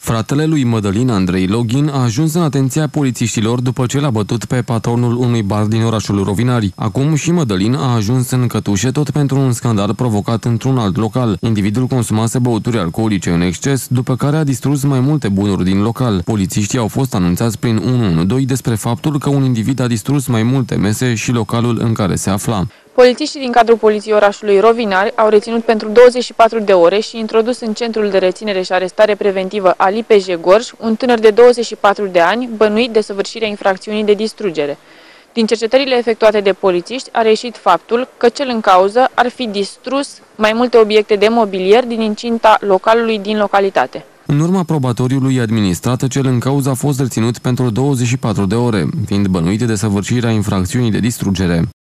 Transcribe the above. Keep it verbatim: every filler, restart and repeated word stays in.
Fratele lui Mădălin, Andrei Login, a ajuns în atenția polițiștilor după ce l-a bătut pe patronul unui bar din orașul Rovinari. Acum și Mădălin a ajuns în cătușe tot pentru un scandal provocat într-un alt local. Individul consumase băuturi alcoolice în exces, după care a distrus mai multe bunuri din local. Polițiștii au fost anunțați prin unu unu doi despre faptul că un individ a distrus mai multe mese și localul în care se afla. Polițiștii din cadrul poliției orașului Rovinari au reținut pentru douăzeci și patru de ore și introdus în centrul de reținere și arestare preventivă al I P J Gorj un tânăr de douăzeci și patru de ani bănuit de săvârșirea infracțiunii de distrugere. Din cercetările efectuate de polițiști a reieșit faptul că cel în cauză ar fi distrus mai multe obiecte de mobilier din incinta localului din localitate. În urma probatoriului administrat, cel în cauză a fost reținut pentru douăzeci și patru de ore, fiind bănuit de săvârșirea infracțiunii de distrugere.